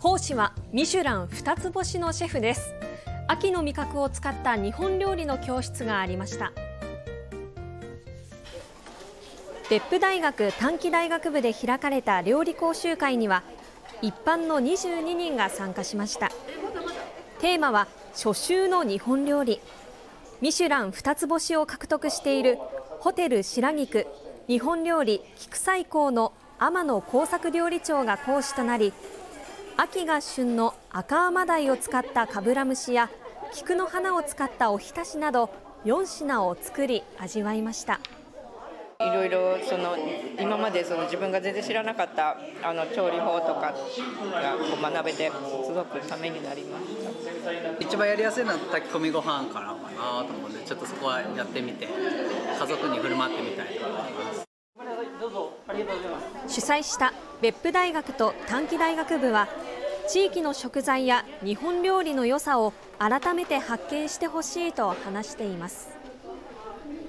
講師はミシュラン2つ星のシェフです。秋の味覚を使った日本料理の教室がありました。別府大学短期大学部で開かれた料理講習会には一般の22人が参加しました。テーマは初秋の日本料理。ミシュラン2つ星を獲得しているホテル白菊日本料理菊菜香の天野耕作料理長が講師となり、秋が旬の赤甘鯛を使ったかぶら蒸しや菊の花を使ったおひたしなど4品を作り味わいました。 いろいろ今まで自分が全然知らなかった調理法とかが学べてすごくためになりました。 一番やりやすいのは炊き込みご飯からかなと思うので、ちょっとそこはやってみて家族に振る舞ってみたいと思います。 主催した別府大学と短期大学部は地域の食材や日本料理の良さを改めて発見してほしいと話しています。